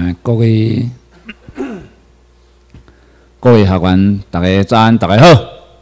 各位学员，大家早安，大家好。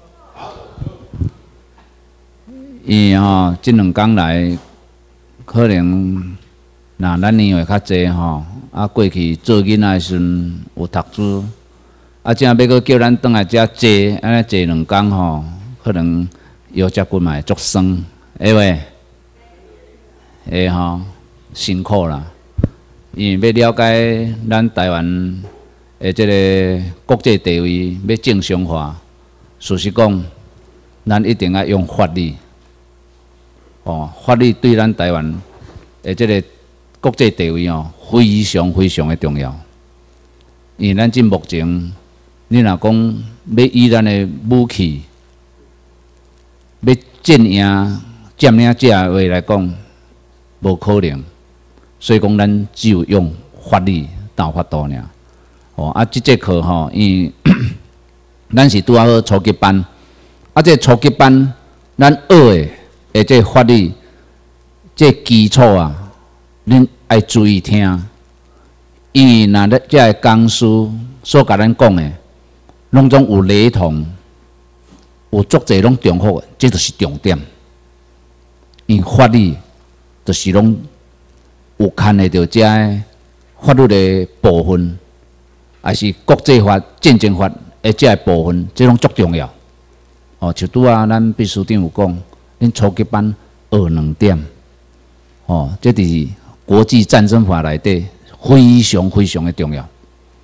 这2天来，可能咱年岁较济过去做囡仔时阵有读书，正要搁叫咱转来遮坐，安尼坐2天可能腰脊骨嘛会足酸，会袂？会辛苦啦。因为要了解咱台湾的这个国际地位要正常化，事实讲，咱一定要用法律。法律对咱台湾的这个国际地位非常非常的重要。因为咱即目前，你若讲要以咱的武器要占领这话来讲，无可能。所以讲，咱只有用法律当法度尔。即节课因为咱是拄好初级班，这初级班咱学的这法律这基础恁爱注意听，因为若这个讲师所甲咱讲的，拢总有雷同，有足侪拢重复的，这就是重点。因为法律就是拢有牵会到这法律的部分，还是国际法、战争法的这个部分，这拢足重要。像拄咱秘书长有讲，恁初级班学2点，这是国际战争法内底非常非常的重要。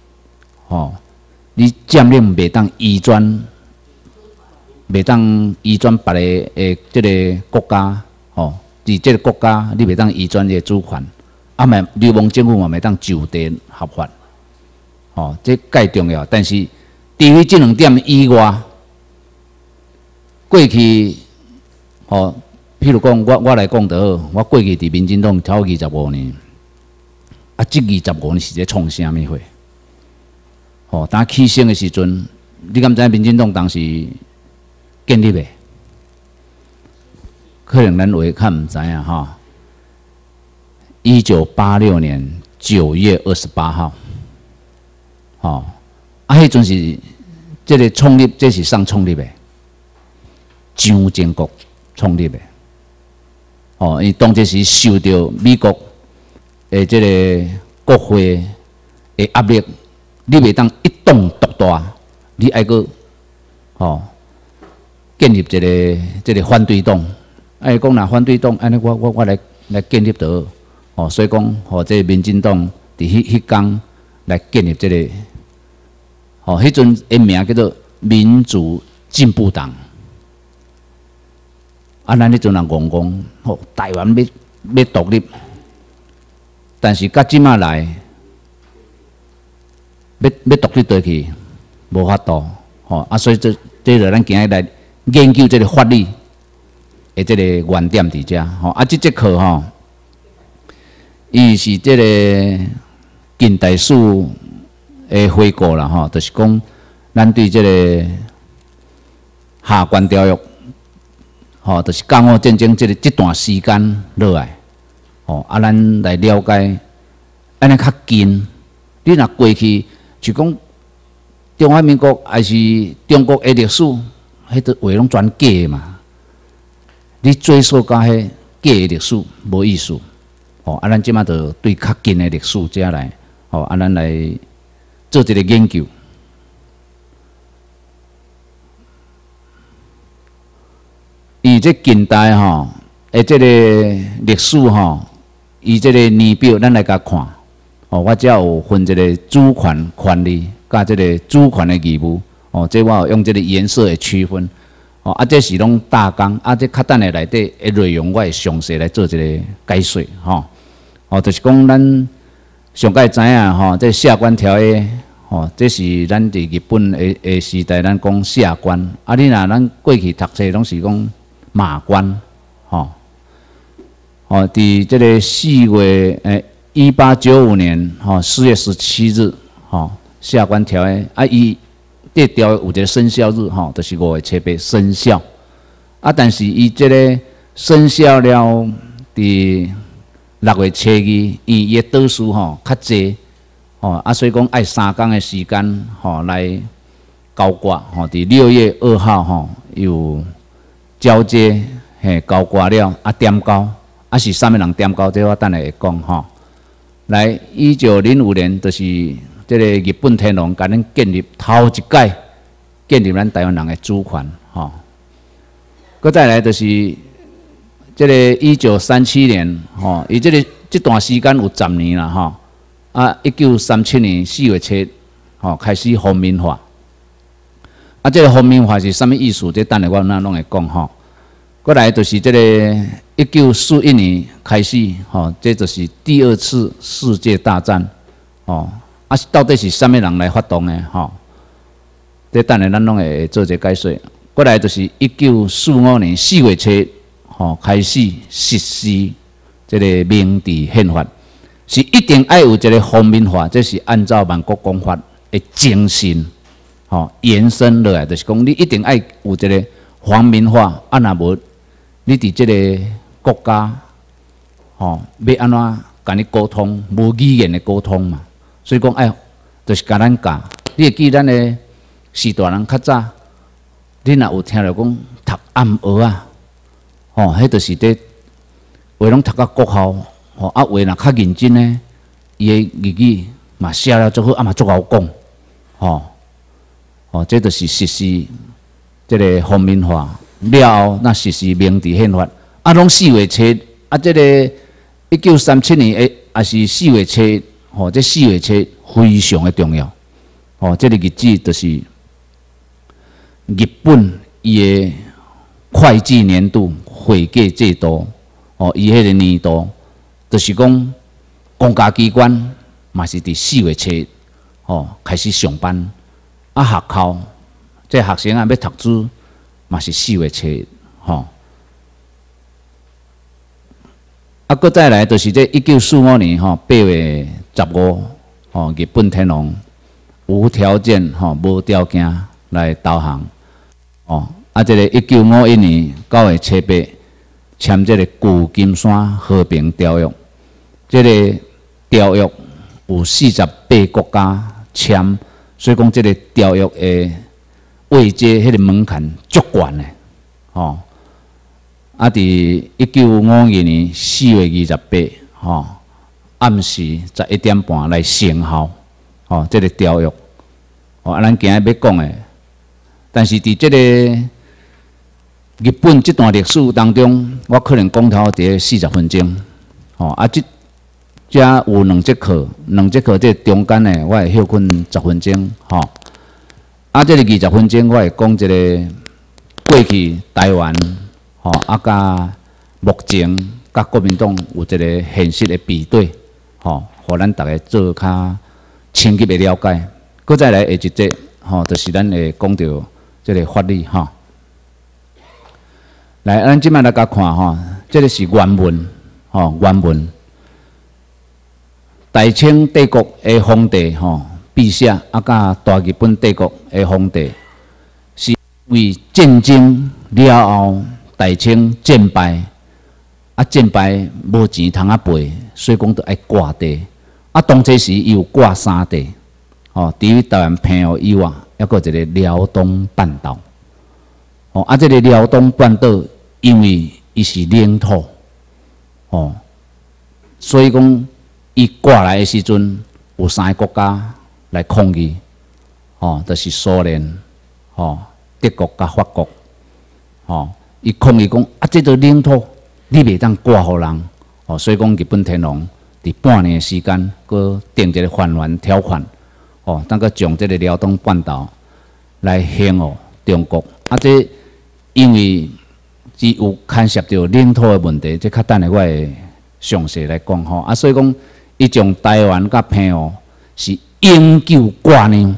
你占领袂当移转，别个这个国家，伫这个国家你袂当移转你的主权。流氓政府嘛，袂当就地合法，这介重要。但是，除非这2点以外，过去，譬如讲，我来讲就好，我过去伫民进党超25年，这25年是在创啥物货？当起升的时阵，你敢知民进党当时建立的？可能咱话较毋知影1986年9月28号，迄阵是这个创立，这是谁创立的？蒋经国创立的。因为当时是受到美国的这个国会的压力，你袂当一党独大，你爱个建立这个反对党。讲若反对党，安尼我来建立就好。所以讲，这民进党伫迄天来建立这个，迄阵的名叫做民主进步党。咱迄阵人讲，台湾要独立，但是到即马来，要独立倒去，无法度。所以这就咱今日来研究这个法律的这个原点伫遮。这节课伊是这个近代史的回顾啦，就是讲咱对这个下关条约，就是甲午战争这段时间落来，咱来了解，安尼较近。你若过去就讲中华民国还是中国的历史，迄个话拢全假的嘛。你追溯到迄假的历史无意思。咱即马就对较近的历史遮来，咱来做一个研究。伊这近代这个历史伊这个年表咱来甲看。我遮有分这个主权权利，甲这个主权的义务。这我有用这个颜色来区分。这是拢大纲，这较等下内底的内容，我会详细来做一个解说。就是讲咱上界知影这下关条约，这是咱伫日本的时代，咱讲下关。你若咱过去读册拢是讲马关，伫这个4月1895年4月17日，下关条约伊这条约有一个生效日，就是5月7日生效。但是伊这个生效了，伫6月7日，伊的导数较济， 所以讲爱3天的时间，来交挂，伫6月2号，有交接，交挂了，点交，是啥物人点交？这我等下会讲，来，1905年就是这个日本天皇甲咱建立头一届建立咱台湾人的主权，搁再来就是这个1937年，伊这段时间有10年啦，1937年4月7日，开始皇民化。这个皇民化是啥物意思？这等下我拢会讲，过来就是这个1941年开始，这就是第2次世界大战，到底是啥物人来发动的？这等下咱拢会做一个解说。过来就是1945年4月7日，开始实施这个明治宪法，是一定要有一个皇民化，这是按照万国公法的精神，延伸落来，就是讲你一定要有一个皇民化，若无你伫这个国家，要安怎甲你沟通？无语言的沟通嘛，所以讲就是甲咱教。你会记咱的时大人较早，你若有听着讲读暗学啊，迄就是伫话拢读到国校，话若较认真呢，伊的日语嘛写了足好，嘛足好讲，这就是实施这个皇民化了后，那实施明治宪法，拢4月7日，这个1937年也是4月7日，这4月7日非常的重要，这个日子就是日本伊的会计年度会计制度，伊迄个年度，就是讲公家机关嘛是伫4月7日，开始上班，学校这学生要读书嘛是4月7日，搁再来就是这1945年8月15，日本天皇无条件无条件来投降，这个1951年9月7日签这个旧金山和平条约，这个条约有48国家签，所以讲这个条约的位阶迄个门槛足悬的，伫1952年4月28，暗时11点半来生效，这个条约，咱今日要讲的，但是伫这个日本这段历史当中，我可能讲头伫40分钟，这有2节课，这中间呢，我会休困10分钟，这个20分钟我会讲一个过去台湾，甲目前甲国民党有一个现实的比对，互咱大家做较深入的了解。搁再来下一节，就是咱会讲到这个法律，来，咱即摆来甲看，这个是原文，原文。大清帝国的皇帝，陛下甲大日本帝国的皇帝，是为战争了后，大清战败，战败无钱通赔，所以讲都爱挂地。当这时伊有挂3地，除于台湾澎湖以外，还佫一个辽东半岛。这个辽东半岛，因为伊是领土，所以讲伊挂来的时阵，有3个国家来抗议，就是苏联、德国甲法国，伊抗议讲这个领土你袂当挂互人，所以讲日本天皇伫半年的时间，佮定一个返还条款，当佮将这个辽东半岛来献予中国。这因为只有牵涉到领土的问题，这较等下我会详细来讲所以讲，伊将台湾甲澎湖是永久挂娘，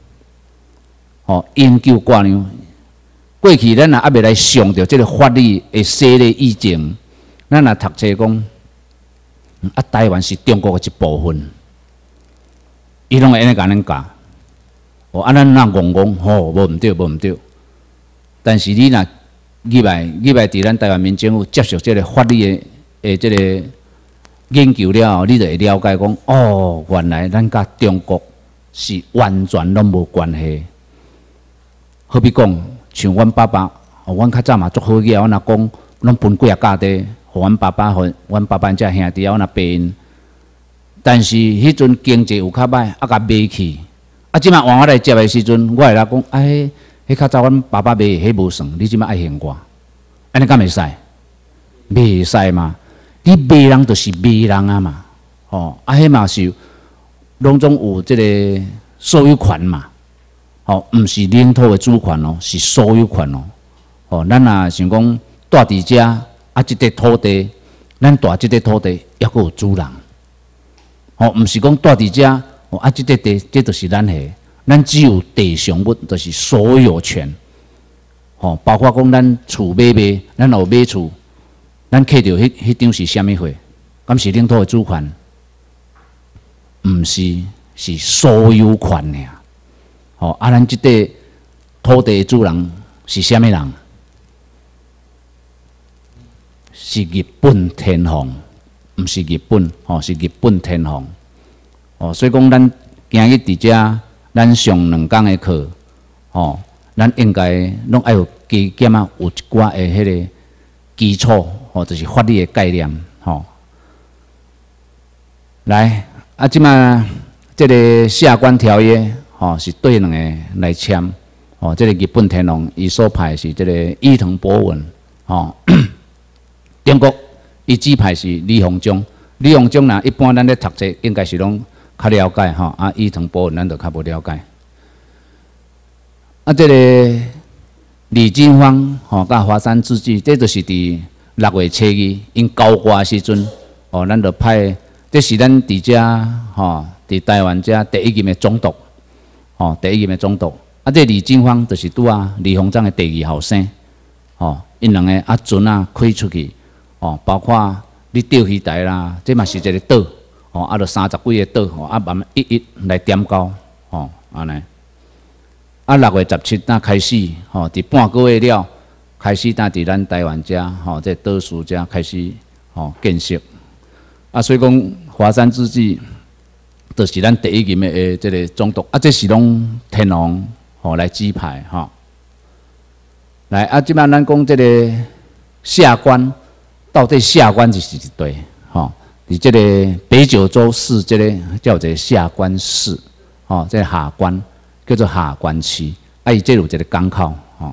永久挂娘。过去咱也未来上着这个法律的洗礼以前，咱也读册讲，台湾是中国的一部分，伊拢会安尼甲咱教。咱那戆戆，无毋对，无毋对。但是你若入来伫咱台湾民政府接受这个法律的这个研究了后，你就会了解讲，哦，原来咱甲中国是完全拢无关系。好比讲，像阮爸爸，阮较早嘛足好个，阮阿公拢分几啊家底，互阮爸爸、互阮爸爸遮兄弟阮阿伯因。但是迄阵经济有较歹，啊甲卖去。啊，即摆换我来接的时阵，我会来讲，哎，迄较早阮爸爸卖，迄无算，你即摆爱还我，安尼敢袂使？袂使嘛？你卖人就是卖人啊嘛，哦，啊，迄嘛是拢总有即个所有权嘛，哦，毋是领土的主权哦，是所有权哦，哦，咱若想讲住伫遮，啊，即块土地，咱住即块土地，抑阁有主人。哦，毋是讲住伫遮，哦啊，即块地，这就是咱的，咱只有地上物，就是所有权。哦，包括讲咱厝买，咱有买厝，咱刻着迄张是虾米货？敢是领土的主权？毋是，是所有权尔。哦，啊，咱即块土地的主人是虾米人？是日本天皇。毋是日本，吼，是日本天皇，哦，所以讲咱今日伫遮，咱上2天的课，吼，咱应该拢爱有加减啊，有一寡的迄个基础，吼，就是法律的概念，吼。来，啊，即摆即个下关条约，吼，是对两个来签，吼，即个日本天皇伊所派是即个伊藤博文，吼，中国。伊指派是李鸿章，李鸿章呐，一般咱咧读册应该是拢较了解吼，啊，伊藤博文咱就较无了解。啊，这个李经方吼，甲华山之际，这就是伫6月初2，因交挂时阵，哦，咱就派，这是咱伫遮吼，伫台湾遮第一任的总督，吼，第一任的总督。啊，这李经方就是拄啊李鸿章的第2后生，吼，因两个啊船啊开出去。哦，包括你钓鱼台啦，这嘛是一个岛，哦，啊，着30几个岛，哦，啊，慢慢一来点交，哦，安尼。啊，6月17那开始，吼，伫半个月了，开始伫咱台湾遮，吼，这岛屿遮开始，吼，建设。啊，所以讲华山之际，就是咱第一任的这个总督，啊，这是拢天皇，吼，来指派，吼。来，啊，即摆咱讲这个下关。到底下关是一对，吼，伫这个北九州市这个叫做下关市，吼，这个下关叫做下关区，啊，伊这有一个港口，吼，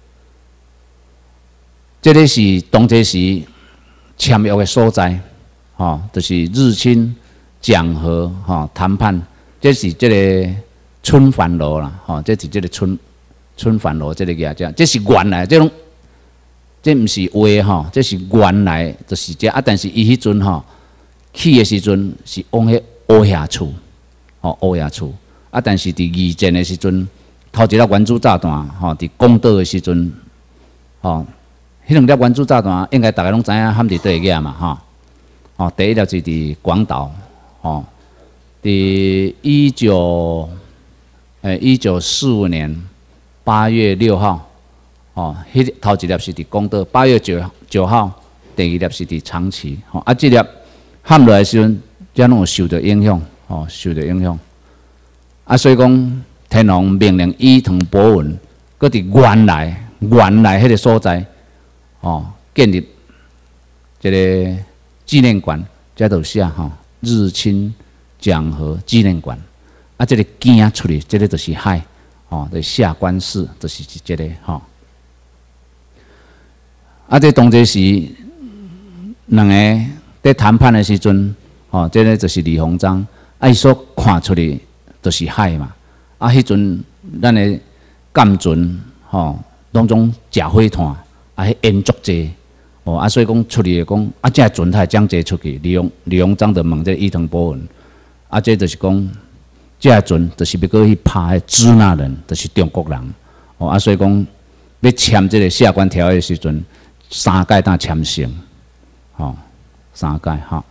这个是当这时签约的所在，吼，就是日清讲和，吼，谈判，这是这个春帆楼啦，吼，这是这个春帆楼这个嘢，这是原来这种。这毋是话吼，这是原来就是这啊。但是伊迄阵吼去的时阵是往迄乌遐厝，吼乌遐厝啊。但是伫二战的时阵，头一粒原子炸弹吼，伫广岛的时阵，吼，迄2粒原子炸弹应该大家拢知影，含伫倒个嘛，吼。哦，第一粒是伫广岛，吼，伫1945年8月6号。哦，迄头一粒是伫广岛，8月9号，第2粒是伫长崎。吼，啊，这粒喊落来时阵，才拢有受到影响，吼，受到影响。啊，所以讲天皇命令伊藤博文，搁伫原来迄个所在，哦，建立一个纪念馆，才就写吼日清讲和纪念馆。啊，这个行出去，这个就是海，哦，就是下关市，就是这个吼。啊，这当这时，两个在谈判的时阵，哦，这个就是李鸿章，啊，伊所看出去就是海嘛。啊，迄阵咱的舰船，吼，拢总食火炭，啊，迄烟足济，哦，啊，所以讲出去讲，啊，这船才将这出去。李鸿章就问这伊藤博文，啊，这就是讲，这船就是要过去拍迄支那人，就是中国人，哦，啊，所以讲要签这个下关条约的时阵。3届当签成，吼，3届吼。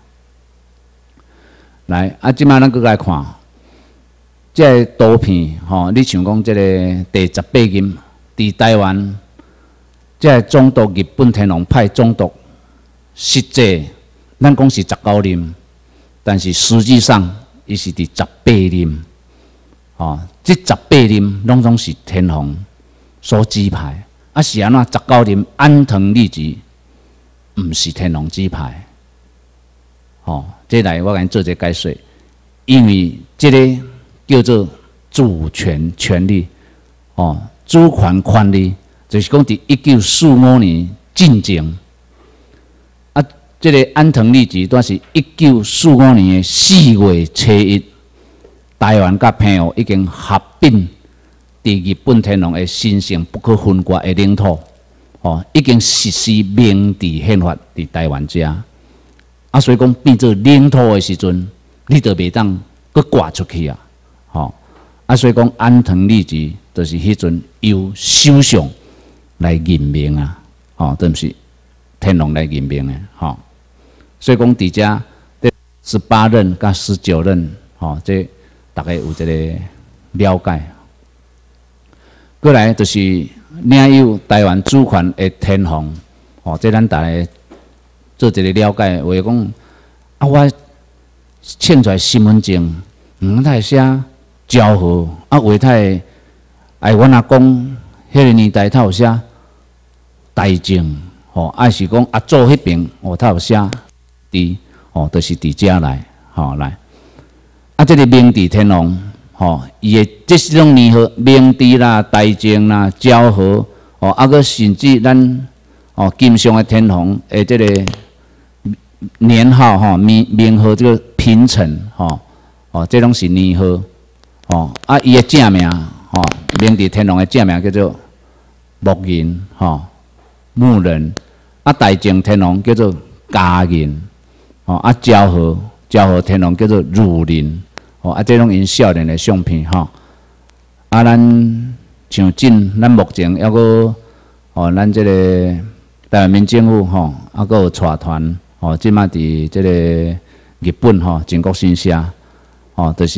来，啊，即摆咱搁来看，即个图片，吼，你像讲即个第18任伫台湾，即个总督日本天皇派总督，实际咱讲是19任，但是实际上伊是伫18任。哦，这18任拢总是天皇所指派，啊是安怎19任安藤利吉，毋是天皇指派。哦，这来我甲你做一个解说，因为这个叫做主权权利，哦，主权权利，就是讲伫1945年进前，啊，这个安藤利吉都是1945年4月初1。台湾甲澎湖已经合并伫日本天皇的神圣不可分割的领土，哦，已经实施明治宪法伫台湾遮，啊，所以讲变做领土的时阵，你就袂当搁挂出去啊，吼，啊，所以讲安藤利吉就是迄阵由首相来任命啊，吼，都毋是天皇来任命的，吼，所以讲伫遮18任甲19任，吼，这。大家有一个了解，过来就是领有台湾主权的天皇，哦，这咱大家做一个了解。话讲啊，我签出来身份证，太写昭和，啊，话太哎，阮阿公迄个年代他有写台政，哦，啊是讲阿祖迄边，哦，他有写伫，哦，就是伫遮来，吼来。啊，这个明治天皇，吼，伊的这是种年号，明治啦、大正啦、昭和，哦，啊个甚至咱哦金上的天皇的这个年号，吼名号这个平成，吼，哦，这拢是年号，哦，啊伊的正名，吼，明治天皇的正名叫做木仁，吼，木仁，啊大正天皇叫做嘉仁，哦，啊昭和天皇叫做儒仁。哦，啊，这种因少年的相片吼，啊，咱像咱目前还阁哦，咱这个台湾民政府吼，啊，阁有带团哦，即马伫这个日本吼，靖国神社哦，就是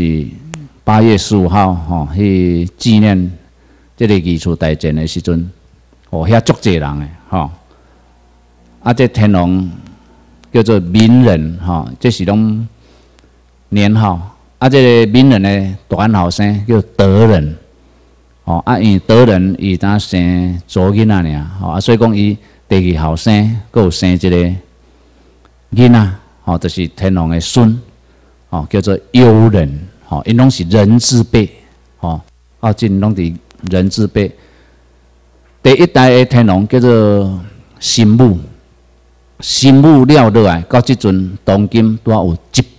8月15号吼，去纪念这个二次大战的时阵，哦，遐足济人诶吼，啊，这天皇叫做明仁吼，这是拢年号。啊，这个闽人的大汉后生叫德仁，哦，啊，因为德仁伊当生左囡仔尔，吼，啊，所以讲伊第2后生，佮有生一个囡仔，吼，就是天皇的孙，哦，叫做悠仁，吼，因拢是人字辈，吼，到今拢伫人字辈。第1代的天皇叫做神武，神武了落来，到即阵当今拄有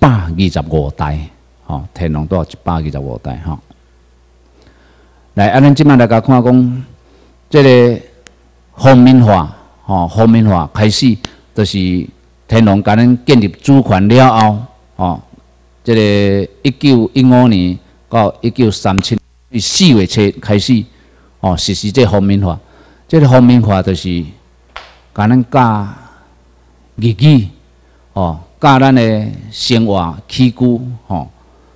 125代。吼，天皇都有125代吼。来，啊，咱即摆来甲看讲，这个皇民化，吼，皇民化开始，就是天皇甲咱建立主权了后，吼，这个1915年到1937年4月初开始，哦，实施这皇民化。这个皇民化就是甲咱教日语，哦，教咱的生活起居，吼。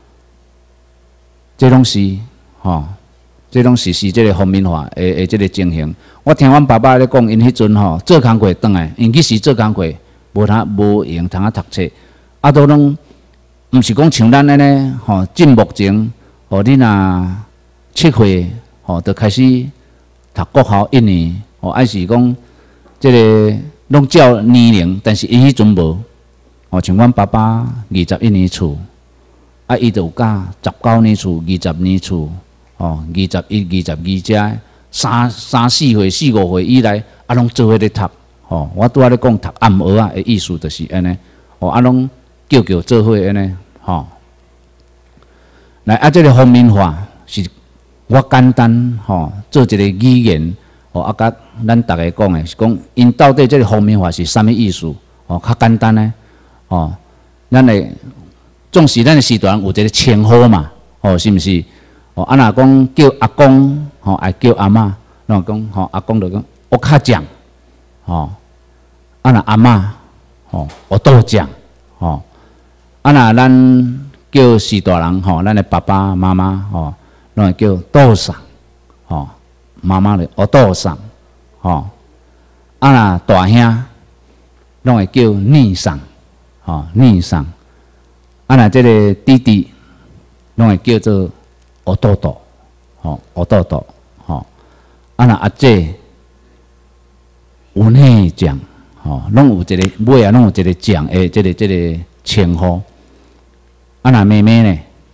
这拢是，吼，这拢实施这个皇民化的这个情形。我听阮爸爸咧讲，因迄阵吼做工课转来，因迄时做工课无用通啊读册，啊都拢毋是讲像咱安尼吼，进目前吼你若7岁吼就开始读国校1年，吼，还是讲这个拢照年龄，但是伊迄阵无，吼像阮爸爸21年厝。啊，伊就有教19年厝、20年厝，哦，21、22遮3、4岁、4、5岁以来，啊，拢做伙咧读，哦，我拄仔咧讲读暗学啊，的意思就是安尼，哦，啊，拢叫做伙安尼，吼。来，啊，这个方面化是我简单，吼，做一个语言，哦，啊，甲咱大家讲的是讲，因到底这个方面化是啥物意思？哦，较简单呢，哦，咱的。总是咱的时段有一个称呼嘛，哦，是毋是？哦，啊，若讲叫阿公，吼，爱叫阿嬷，若讲吼阿公就讲我卡酱，吼，啊，若阿嬷，吼，我豆酱，吼，啊，若咱叫是大人，吼，咱的爸爸妈妈，吼，拢会叫豆上，吼，妈妈的我豆上，吼，啊，若大兄，拢会叫逆上，吼。 逆上。啊，那这个弟弟，拢会叫做乌豆豆，乌豆豆，啊那阿姐有内奖，拢有一个尾啊，拢有一个奖诶，这个称呼。啊那妹妹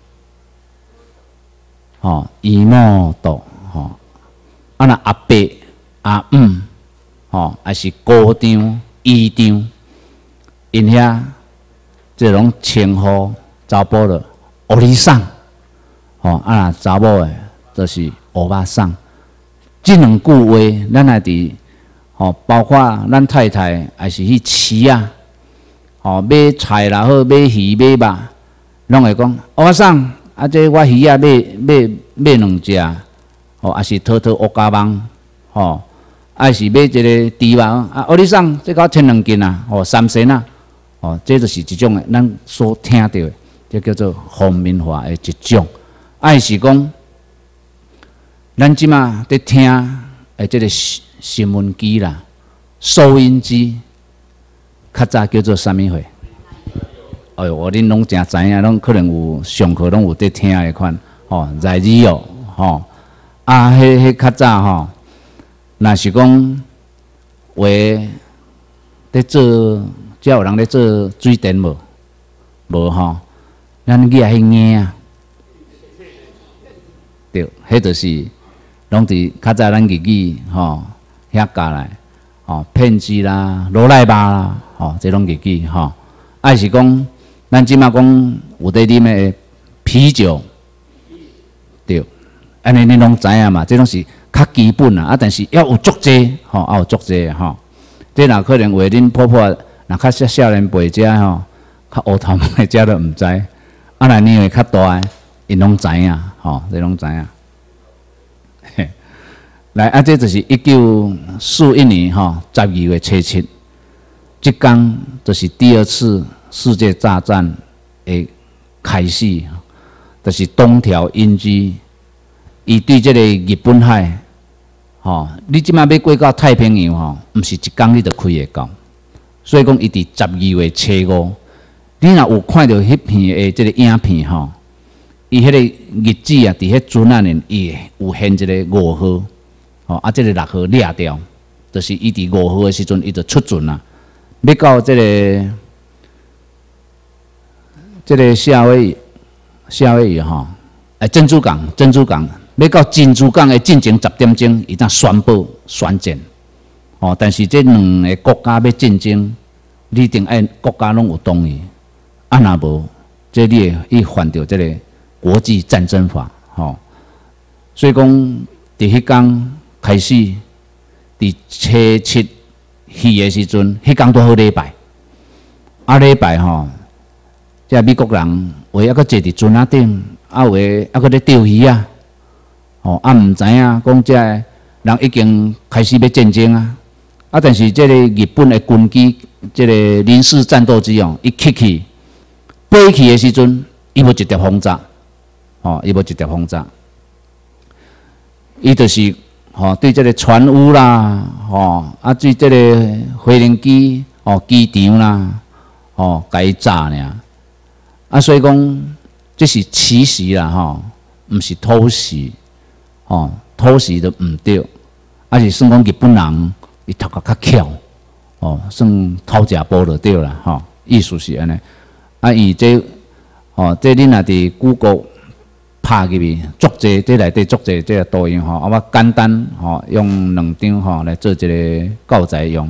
呢？姨母豆，啊那阿伯、阿姆，还是姑丈、姨丈，因遐这种称呼查甫的乌里桑，啊那查某的就是乌巴桑。这两句话，咱也伫包括咱太太还是去市啊，买菜啦好，买鱼买肉，拢会讲乌巴桑。啊，这我鱼啊买两只，还是讨乌加网，还是买一个猪肉啊，乌里桑这个称2斤啊，3仙啊，这就是一种咱所听到的，这叫做方面化的一种。还是讲，咱即马在听的这个新闻机啦、收音机，较早叫做啥物货？哎呦，恁拢真知影，拢可能有上课拢有在听的款，在耳哦，啊，迄较早若是讲话在做，才有人咧做水电无？无咱耳仔迄耳啊，对，迄就是拢伫较早咱日语遐教来，片机啦、罗赖巴啦，这种日语还是讲。咱即马讲有在啉的啤酒，对，安尼你拢知影嘛？这拢是较基本啦，但是要有足济，要有足济这若可能为恁婆婆，若较少年辈者较乌头毛的者都毋知，啊，若年岁较大的，因拢知影，这拢知影。来，啊，这就是1941年12月7日，这天就是第2次世界大战的开始，就是东条英机，伊对这个日本海，你即马要过到太平洋毋是一天你就开会到，所以讲伊伫12月7日，你若有看到迄片的这个影片伊迄个日子啊，伫迄船仔呢，伊有现一个5号，啊，这个6号掠掉，就是伊伫5号的时阵，伊就出船啦，要到这个夏威夷珍珠港，要到珍珠港的进前10点钟，伊才宣布宣战。但是这2个国家要战争，你一定爱国家拢有同意，啊若无，这你会犯到这个国际战争法，所以讲，伫迄天开始，伫7去的时阵，迄天拄好礼拜，礼拜即美国人有诶，还佫坐伫船仔顶，有诶，还佫咧钓鱼啊，毋知影讲即个人已经开始要战争啊，但是即个日本诶军机，即个零式战斗机伊起飞去诶时阵，伊无直接轰炸，伊就是对即个船坞啦，对即个飞行机机场啦，甲伊炸尔。所以讲，这是奇袭啦，毋是偷袭，偷袭就毋对，是算讲日本人伊头壳较巧，算偷食宝就对啦，意思是安尼。伊这恁若伫Google拍入去，足济，这内底足济这个抖音我简单用2张来做一个教材用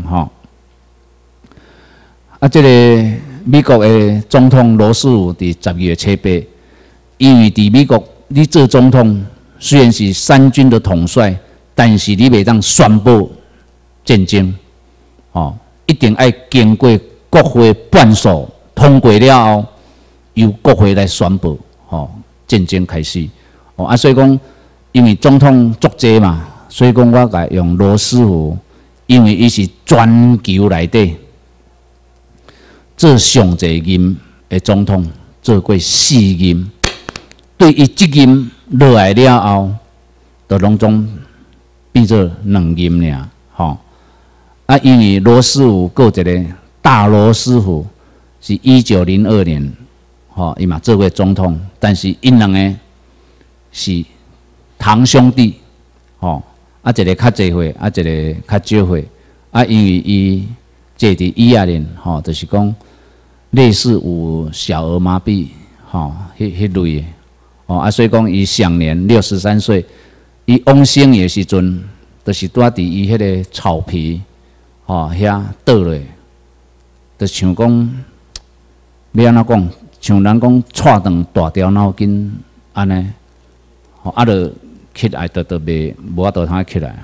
这个。美国的总统罗斯福伫12月7日，因为伫美国你做总统，虽然是3军的统帅，但是你袂当宣布战争，一定要经过国会半数通过了后，由国会来宣布，战争开始。所以讲，因为总统足济嘛，所以讲我甲用罗斯福，因为伊是全球内底。做上侪任的总统，做过4任，对伊1任落来了后，就拢总变做2任尔，因为罗斯福有一个大罗斯福， 是1902年，伊嘛做过总统，但是因两个是堂兄弟，一个较济岁，一个较少岁，因为伊坐伫椅仔面，就是讲类似有小儿麻痹，迄类的，所以讲伊享年63岁，伊往生的时阵，就是住伫伊迄个草皮，遐倒落，就像讲要安怎讲，像人讲踹断大条脑筋安尼，就起来就无法度通起来，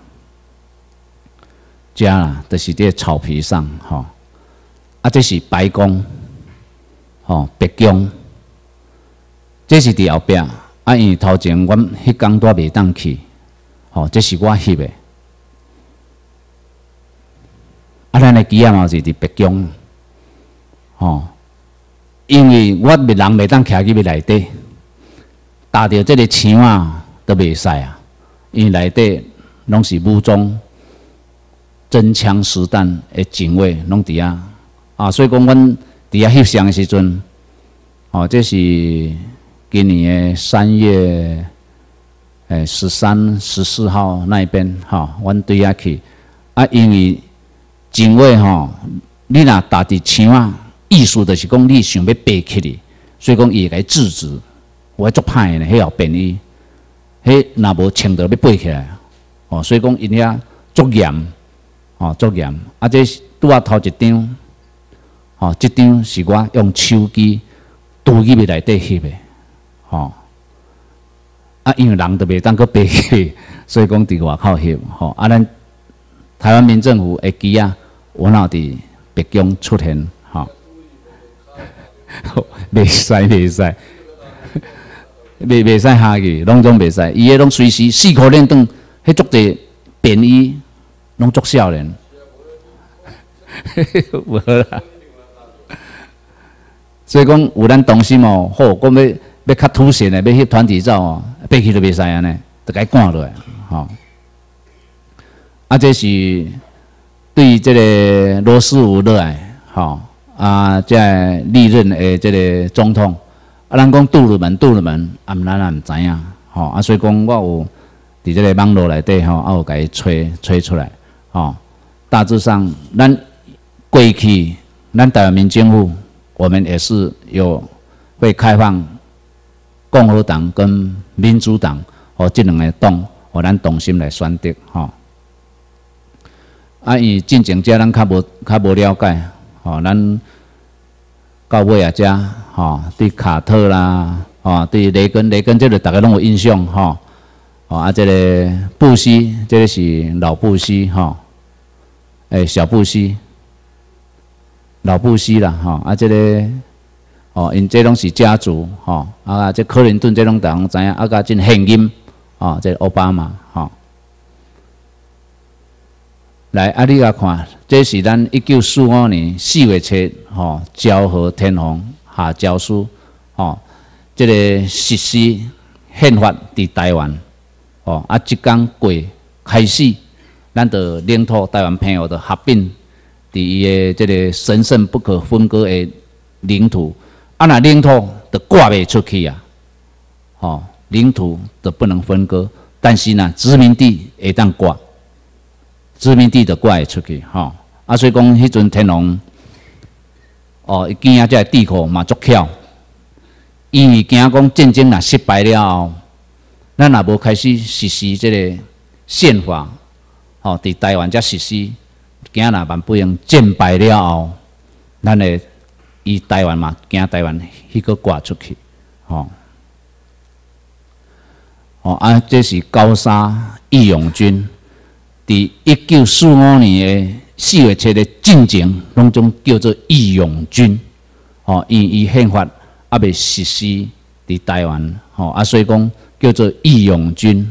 遮啦，就是伫草皮上，这是白宫，白宫，这是伫后壁，因为头前阮迄工都袂当去，这是我翕的，咱的机啊嘛是伫白宫，因为我人袂当徛去内底，踏着这个墙啊都袂使啊，因为内底拢是武装、真枪实弹的警卫，拢伫所以讲阮伫翕相的时阵，这是今年的3月13、14号那一边，阮对遐去，因为警卫你若踏伫墙啊。意思就是讲，你想要爬起哩，所以讲伊会甲制止，有诶足歹呢，迄后便伊，迄若无穿着要爬起来，所以讲因遐足严，足严。这拄啊头一张，即张是我用手机拄去内底翕诶，因为人都袂当阁爬起，所以讲伫外口翕，咱台湾民政府的机啊，有哪伫白宫出现？袂使，袂使下去，拢总袂使。伊个拢随时4箍链断，迄足地便衣，拢足少年。无啦。所以讲有咱同心好，讲要较凸显的，要翕团体照爬起都袂使安尼，就该赶落来。这是对这个罗斯福热爱，即历任的这个总统，咱讲杜鲁门，咱也唔知影，所以讲我有伫这个网络内底，有甲伊吹出来，大致上，咱过去，咱台湾民政府，我们也是会开放共和党跟民主党，这两个党，咱同心来选择，因为进前者咱较无了解，咱。到尾啊，对卡特啦，对雷根，这个大家拢有印象，这个布希，这个是老布希，小布希，老布希啦，这个，因这拢是家族，这克林顿这拢大家知影，甲真现金，这奥巴马，来，你来看，这是咱1945年4月7，昭和天皇下诏书，这个实施宪法伫台湾，即天过开始，咱的领土台湾朋友的合并，伫伊的这个神圣不可分割的领土，若领土就挂袂出去啊，领土就不能分割，但是呢，殖民地会当挂。殖民地就挂会出去，所以讲迄阵天皇，伊惊这帝国嘛足巧，因为惊讲战争若失败了后，咱若无开始实施这个宪法，伫台湾才实施，惊若万不用战败了后，咱会以台湾嘛，惊台湾迄个挂出去，这是高沙义勇军。伫1945年的4月7日的进前，拢总叫做义勇军，因为伊宪法还未实施伫台湾，所以讲叫做义勇军，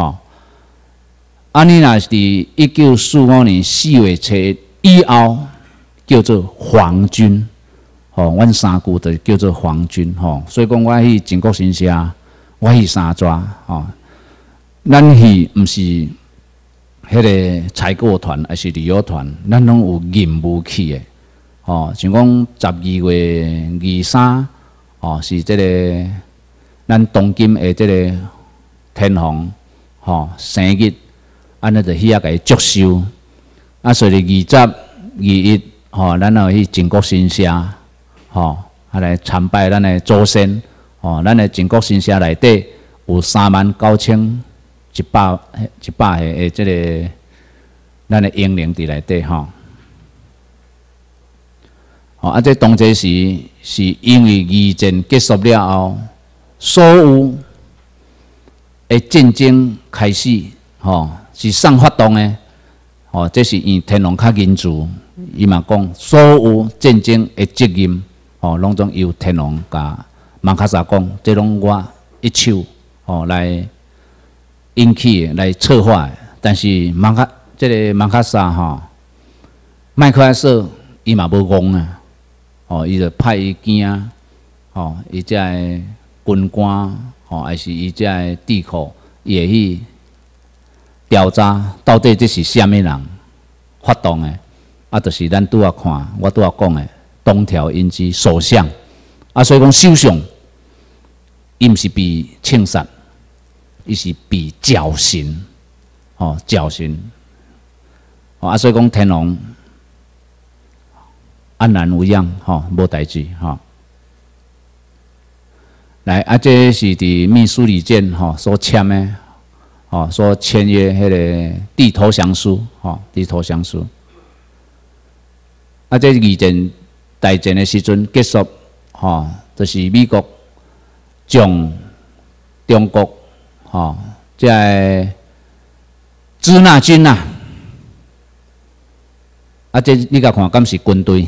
你若是伫1945年4月7日以后，叫做皇军，阮三句就叫做皇军，所以讲我去靖国神社，我去三抓，咱去毋是。迄个采购团还是旅游团，咱拢有任务去的， 像讲12月23，是这个咱东金的这个天皇生日，安尼就去甲伊祝寿。所以20、21，咱有去靖国神社，来参拜咱的祖先。咱的靖国神社内底有39100个的这个咱的英灵伫内底这当这时是因为二战结束了后，所有的战争开始，是谁发动的？这是因天皇较仁慈，伊嘛讲所有战争的责任，拢总由天皇甲曼卡萨讲，这拢我一手来引起的，来策划的。但是曼卡萨麦克阿瑟伊嘛无戆啊。伊就派伊囝，伊遮个军官，还是伊遮个智库，伊会去调查到底这是啥物人发动的，就是咱拄仔看，我拄仔讲的东条英机首相，所以讲首相，伊毋是被枪杀，伊是被绞刑，绞刑，所以讲天皇。安然无恙，无代志，来这是伫密苏里舰所签的，所签约迄个地投降书，地投降书。这二战大战的时阵结束，就是美国将中国，这个支那军这你甲看，敢是军队？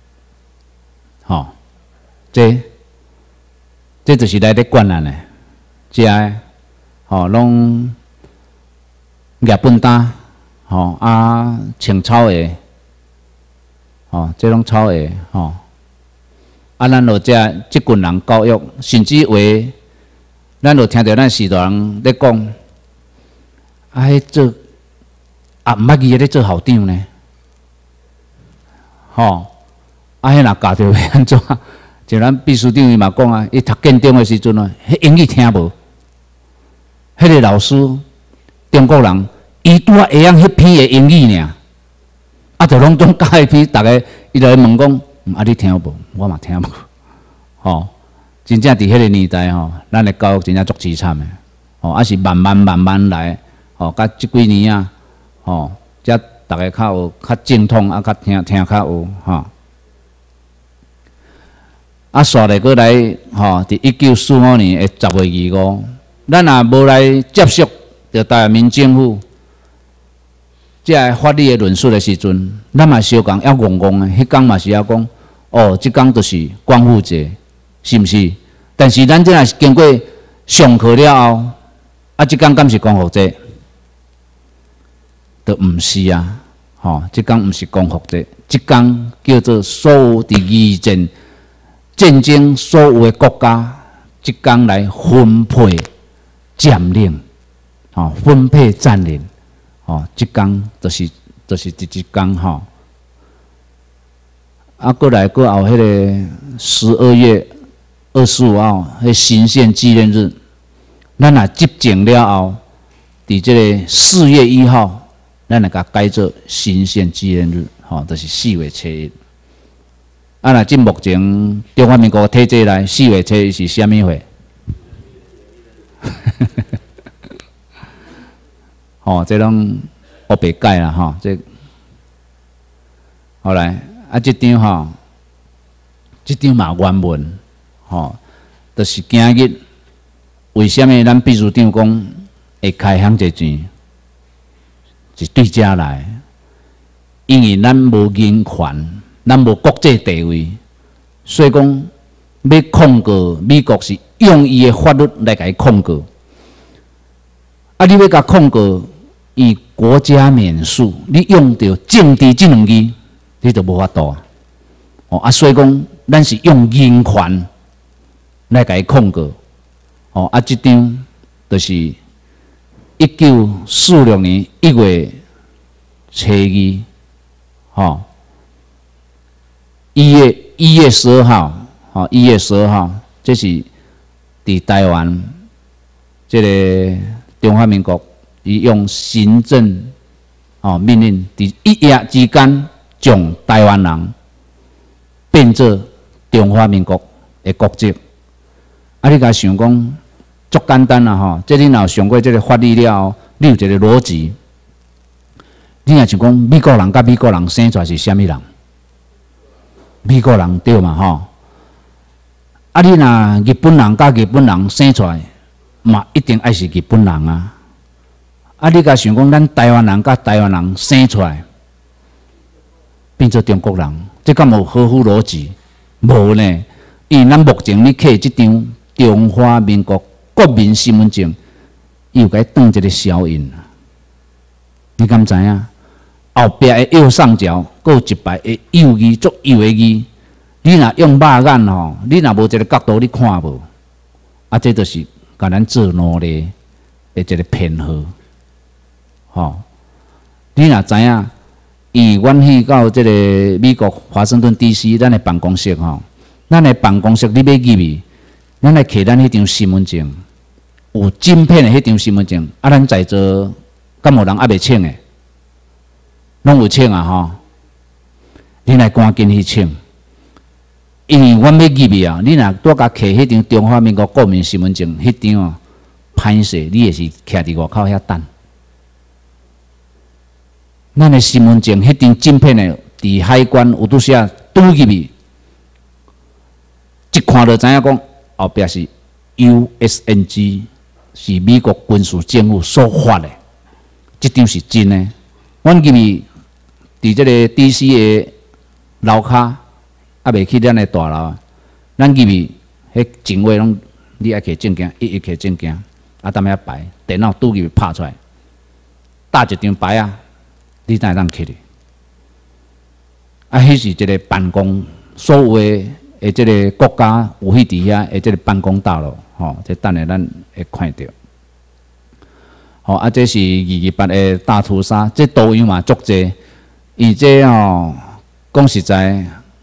这就是来咧管咱诶，遮个拢日本单，穿草鞋，这拢草鞋，咱就即群人教育，甚至为咱就听到咱许多人咧讲，迄做毋捌记咧做校长呢，迄若教着要安怎？就咱秘书长伊嘛讲伊读建中的时阵迄英语听无，迄个老师中国人，伊拄会晓迄篇的英语尔，就拢总教迄篇，逐个伊就来问讲，你听无？我嘛听无，真正伫迄个年代咱的教育真正足凄惨的，是慢慢来，甲即几年才逐个较有较正统，较听较有刷来过来，伫1945年的10月25，咱若无来接受着台湾民政府这个法律的论述的时阵，咱嘛小讲要戆戆的，迄天嘛是要讲，即天就是光复节，是毋是？但是咱这若是经过上课了后，即天敢是光复节？都毋是啊，即天毋是光复节，即天叫做所有伫二战。战争所有的国家，即天来分配占领，分配占领，即天就是即天过来过后，迄个12月25号，迄新宪纪念日，咱若执政了后，伫这个4月1号，咱来甲改做新宪纪念日，就是4月7日。若即目前中华民国体制内4月7日是啥物会？这拢黑白改啦，这后来即张即张嘛原文，就是今日为什么咱秘书长讲会开乡这钱，是对遮来，因为咱无人权。咱无国际地位，所以讲要控告美国是用伊的法律来甲伊控告。你要甲控告，以国家免诉，你用到政治这两字，你就无法度所以讲咱是用人权来甲伊控告。即张就是1946年1月7日， 1月12号，1月12号，这是伫台湾这个中华民国，伊用行政命令，伫一夜之间将台湾人变做中华民国的国籍。啊，你甲想讲，足简单啦吼！这你若有上过这个法律了后，你有一个逻辑。你若想讲美国人甲美国人生出来是啥物人？美国人对嘛吼？啊，你若日本人甲日本人生出来，嘛一定爱是日本人啊！啊，你甲想讲咱台湾人甲台湾人生出来，变做中国人，这敢无合乎逻辑？无呢，因为咱目前你摕即张中华民国国民身份证，伊有甲伊当一个消印，你敢知影？后壁的右上角，佫有一排的右字，足右的字。你若用肉眼吼，你若无一个角度你看无，啊，这就是甲咱做奴隶的一个偏好。吼，你若知影，伊阮去到这个美国华盛顿 DC， 咱的办公室吼，咱的办公室你要入去，咱来摕咱迄张身份证，有晶片的迄张身份证，啊，咱在座敢无人还袂请的？拢有请啊吼！你来赶紧去请，因为阮要入去啊，你若拄甲摕迄张中华民国国民身份证，迄张啊，歹势，你也是徛伫外口遐等。咱的身份证迄张晶片的，伫海关有拄写拄入去，一看就知影讲后壁是 USNG， 是美国军事政府所发的，即张是真的。阮入去。伫即个 DC 的楼骹，还袂去咱的大楼，咱入去，迄警卫拢你爱摕证件，一摕证件，啊，踮遐排，电脑拄入去拍出来，搭一张牌啊，你才会当去哩。啊，迄是一个办公，所有的即个国家有去伫遐的即个办公大楼，吼，这等下咱会看到。吼，啊，这是228的大屠杀，这导游嘛足济。伊这吼讲实在，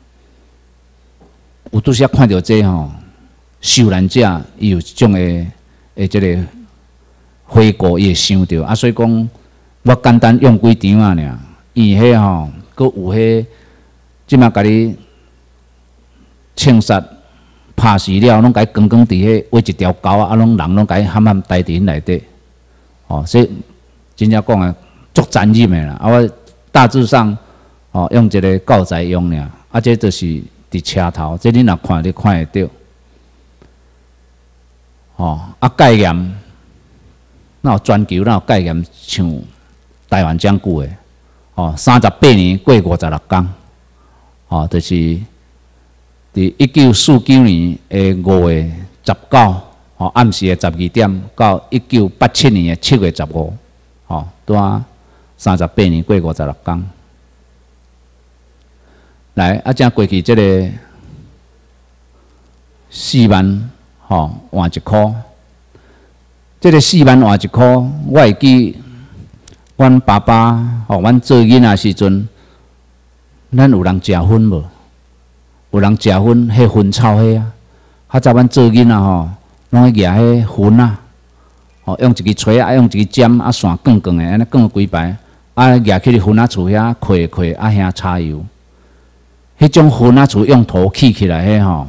有拄则看到这吼受难者，伊有即种的即个悔过，伊会想到啊，所以讲我简单用几张啊尔，伊迄吼，佮有迄即马甲你枪杀拍死了，拢甲伊光光伫迄画一条沟啊，啊，拢人拢甲伊含含待伫内底，哦，所以真正讲啊，足残忍的啦，啊我。大致上，用一个教材用尔，啊，这就是伫车头，这你若看你看会到，啊，戒严，那有全球那有戒严像台湾这样久的，38年过56天，就是伫1949年的5月19，暗时的12点到1987年的7月15，拄啊。38年过56天，来啊！正过去这个4万换1箍，这个4万换1箍，我会记，阮爸爸阮做囡仔时阵，咱有人食薰无？有人食薰，迄薰草迄啊，较早阮做囡仔拢会举迄薰啊，用一支锤啊，用一支尖啊，线卷卷的，安尼卷几排。啊，举起薰仔厝遐开啊，遐擦油。迄种薰仔厝用土起来迄吼，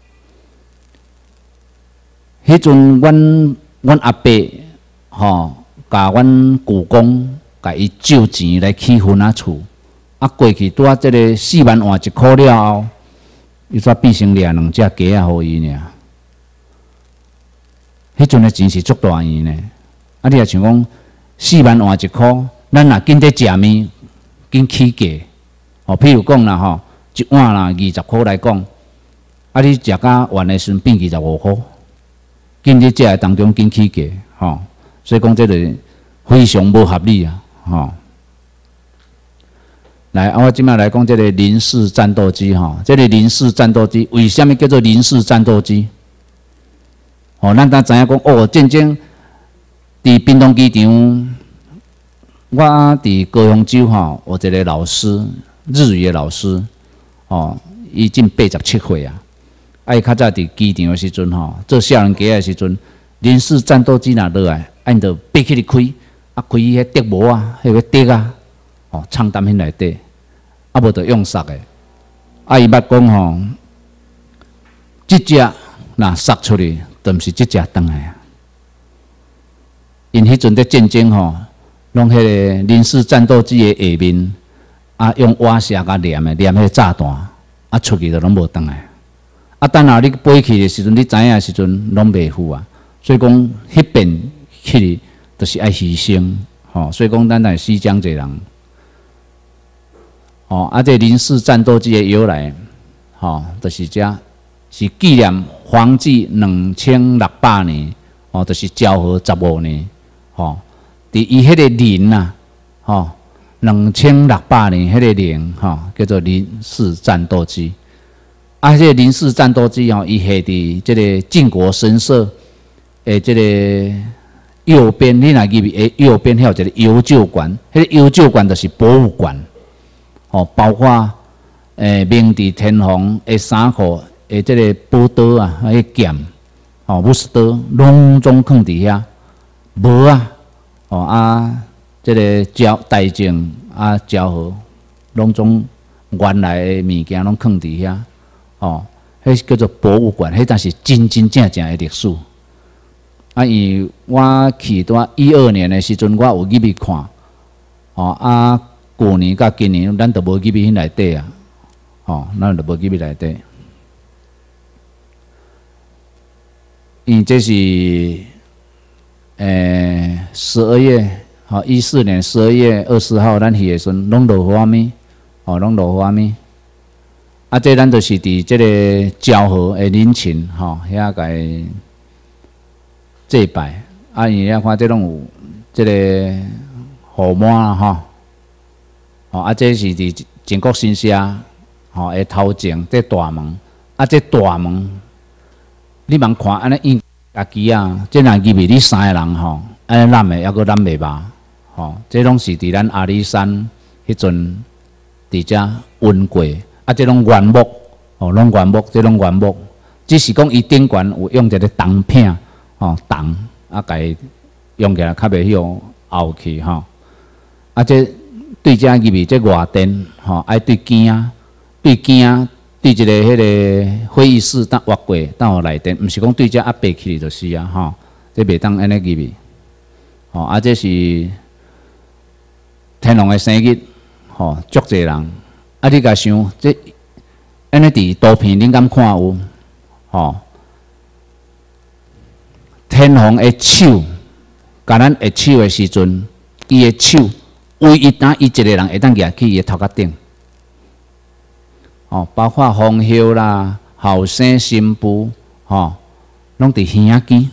迄阵阮阿伯甲阮舅公甲伊借钱来起薰仔厝。啊，过去拄啊，即个4万换1箍了后，伊煞变成掠2只鸡啊，互伊尔。迄阵的钱是足大钱呢。啊，你也想讲4万换1箍。咱若紧伫食面，紧起价，譬如讲啦一碗啦20箍来讲，啊你食甲完的时阵变25箍，紧伫食的当中紧起价，所以讲这个非常无合理啊，来，我即摆来讲这个零式战斗机这个零式战斗机为什么叫做零式战斗机？咱知影讲战争伫屏东机场。我伫高雄州有一个老师，日语的老师， 伊近87岁啊。伊较早伫机场的时阵吼，做少年家的时阵，临时战斗机若落来，因着爬起来开，开迄竹模啊，迄个竹啊，藏踮迄内底，无着用杀的。伊捌讲吼，即只若杀出去，就毋是即只倒来啊。因迄阵咧战争吼，拢迄个临时战斗机的下面，用瓦石甲黏迄个炸弹，出去就拢无倒来。等下你飞去的时阵，你知影的时阵拢袂赴啊。所以讲，迄边去就是爱牺牲，所以讲，咱来死将一人。这临时战斗机的由来，就是这是纪念黄济2600年，就是昭和15年，伫伊迄个陵啊，2600年迄个陵，叫做临时战斗机。这个临时战斗机伊下伫这个靖国神社的这个右边，你若入去右边，还有一个幽醮馆，迄个幽醮馆就是博物馆，包括明治天皇的衫裤的这个宝刀啊，迄个剑，武士刀，拢总放伫遐，无啊，这个大正昭和，拢总原来的物件拢放伫遐。迄叫做博物馆，迄才是真正的历史。因我去伫12年的时阵，我有入去看，去年甲今年，咱都无入去迄内底啊，咱都无入去内底。因这是12月，14年12月20号，咱去的时阵，拢落花咪，拢落花咪。这咱就是伫这个昭和的陵寝，遐个祭拜。伊遐看这拢有这个号码啦，这是伫靖国神社的头前这大门。这大门，你茫看安尼印家己啊，这若入去你3个人安尼揽的，抑阁揽袂罢。这拢是伫咱阿里山迄阵伫遮运过。这拢原木，拢原木，这拢原木，只是讲伊顶悬有用一个铜片，铜，甲伊用起来较袂晓凹去，这对遮入去这外殿，爱对镜啊，对镜啊，对一个迄个会议室当越过，当互内殿，毋是讲对遮爬起就是啊，这袂当安尼入去，这是天皇的生日，足侪人。你甲想，这安尼伫图片恁敢看有？天皇的手，甲咱下手的时阵，伊的手唯一伊一个人会当举起伊的头壳顶。包括皇后啦、后生新妇，拢伫耳仔边。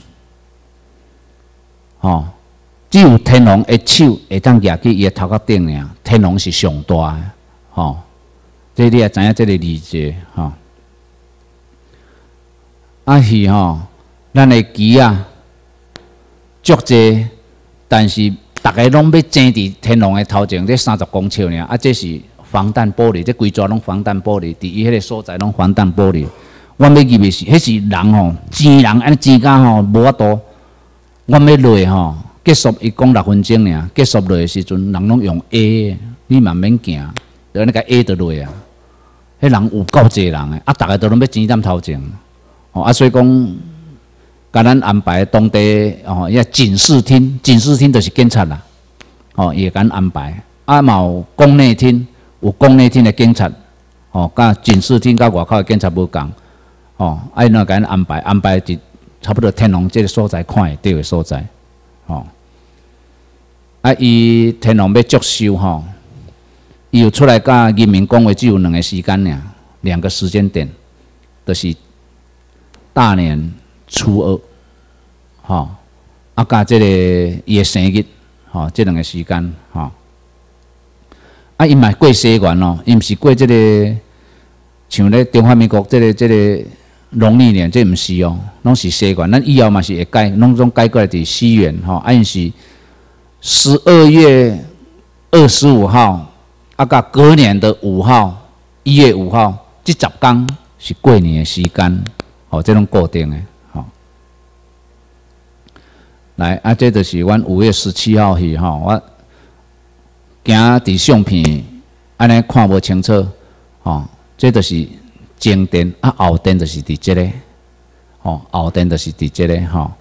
只有天皇的手会当举起伊的头壳顶尔，天皇是上大的，这你也知影，这个理解是咱的旗啊，足济，但是大家拢要争伫天皇的头前，这30公尺尔。这是防弹玻璃，这规抓拢防弹玻璃，伫伊迄个所在拢防弹玻璃。我要入去是，迄是人钱人安尼钱甲无法度。我要落结束伊讲6分钟尔，结束落的时阵，人拢用 A， 你嘛免惊。就安尼甲 A 倒落啊！迄人有够济人诶，逐个都拢要钱站头前。所以讲，甲咱安排当地遐警视厅，警视厅就是警察啦。伊会甲咱安排。嘛有宫内厅，有宫内厅的警察。甲警视厅甲外口的警察无共。伊若甲咱安排伫差不多天皇这个所在看会到的所在。伊天皇要祝寿伊有出来甲人民讲话，只有2个时间尔，2个时间点，就是大年初2，甲这个伊的生日，这2个时间，伊嘛过西元伊毋是过这个像咧中华民国这个农历年，这毋是拢是西元，咱以后嘛是会改，拢总改过来伫西元，因是12月25号。甲隔年的5号，1月5号这10天是过年的时间，吼，这种固定的，吼。来，啊，这就是阮5月17号去，吼，我行伫相片，安尼看无清楚，吼，这就是前殿，啊，后殿就是伫这个，吼，后殿就是伫这个，吼。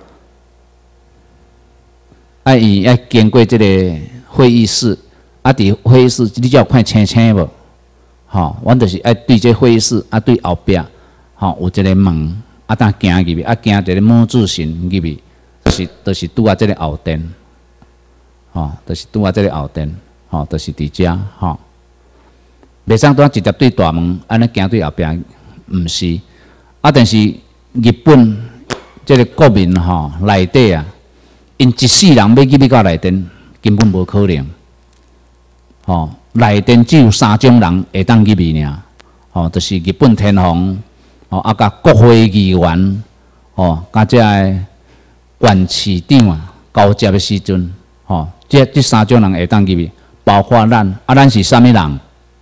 啊，伊要经过这个会议室，啊，伫会议室你才有看青青无？吼，阮就是爱对这会议室，啊，对后壁，吼，有一个门，啊，当行入去，啊，行一个母字形入去，就是拄啊这个后殿，吼，就是拄啊这个后殿，吼，就是伫遮，吼，袂使拄啊直接对大门，安尼行对后壁，毋是，啊，但是日本这个国民吼内底啊。因一世人要入去到内殿，根本无可能。吼，内殿只有3种人会当入去尔，吼，就是日本天皇，吼，啊，甲国会议员，吼，甲这县市长啊，交接的时阵，吼，这3种人会当入去，包括咱，啊，咱是啥物人？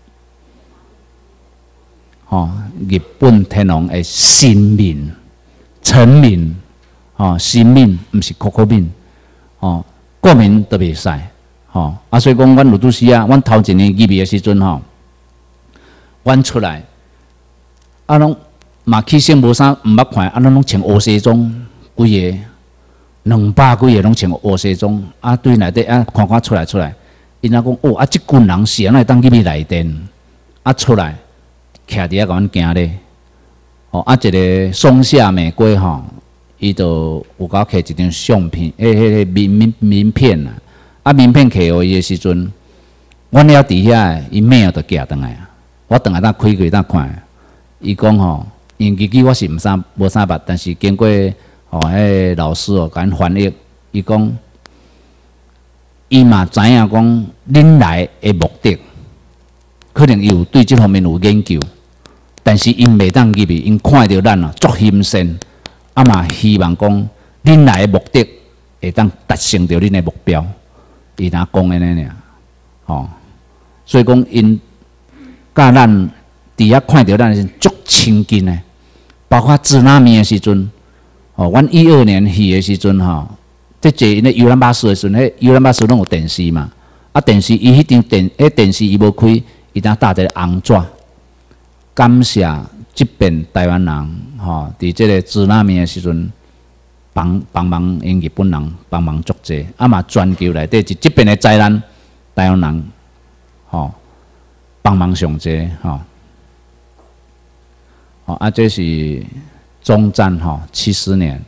吼，日本天皇的臣民，臣民，吼，臣民，毋是国民。哦，国民都袂使，吼，啊，所以讲，阮有拄时啊，阮头一年入去的时阵吼，阮出来，啊，拢嘛起身无啥毋捌看，啊，拢穿乌西装，规个200几个拢穿乌西装，啊，对内底啊看出来，因仔讲哦，啊，即群人是安怎会当入去内殿，啊，出来徛伫遐甲阮行咧，哦，啊，一个松下玫瑰吼。伊就有甲摕一张相片，迄个名片啊，啊名片摕互伊的时阵，阮了伫遐，伊mail就寄转来啊。我转来当开开当看，伊讲吼，因日语我是无啥捌，但是经过吼迄老师哦，甲阮翻译，伊讲，伊嘛知影讲恁来的目的，可能伊有对这方面有研究，但是因袂当入去，因看到咱啊足心善。啊嘛，希望讲恁来的目的会当达成着恁的目标，伊若讲安尼尔，吼，所以讲因甲咱伫遐看到咱是足亲近的，包括支那咪的时阵，哦，阮12年去的时阵吼，即坐因咧游览巴士的时阵，迄游览巴士拢有电视嘛，啊电视伊迄张电视伊无开，伊当搭一个红纸，感谢即边台湾人。吼，伫即个支那咪的时阵，帮忙因日本人帮忙足济，啊嘛全球内底是即边的灾难，台湾人吼帮忙上济吼，吼啊这是中战吼70年，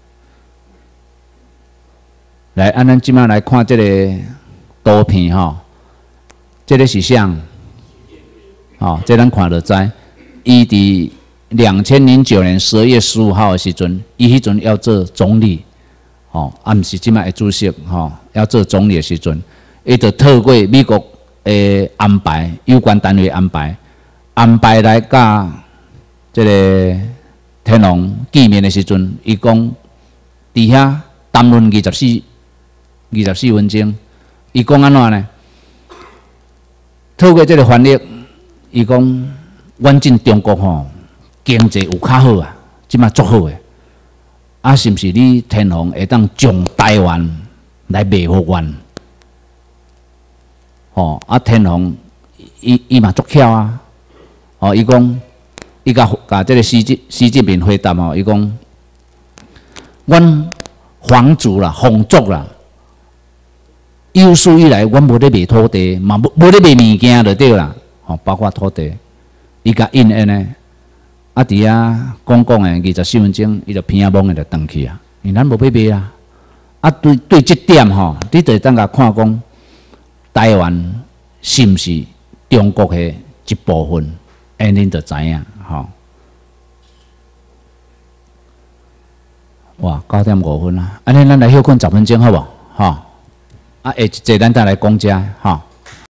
来，咱即摆来看即个图片吼，即个是啥？吼，这咱看就知，伊伫。2009年12月15号的时阵，伊迄阵要做总理，吼，啊，毋是即摆的主席，吼，要做总理的时阵，伊就透过美国的安排，有关单位安排来甲即个天皇见面的时阵，伊讲伫遐谈论24分钟，伊讲安怎呢？透过即个翻译，伊讲，阮进中国吼。经济有较好啊，即马足好诶。啊，是毋是你天皇会当将台湾来卖互阮？哦，啊，天皇伊嘛足巧啊。哦，伊讲，伊甲即个习近平回答吼，伊讲，阮皇族啦、皇族啦，有史以来，阮无咧卖土地，嘛无咧卖物件就对啦。哦，包括土地，伊甲印安尼。啊！伫啊，讲诶，24分钟，伊就偏啊懵诶，就转去啊。因咱无要卖啊。啊，对即点吼，你就当甲看讲，台湾是毋是中国诶一部分？恁就知影吼。哇，9:05啊！安尼咱来休困10分钟好无？吼。啊，下一节咱再来讲遮吼。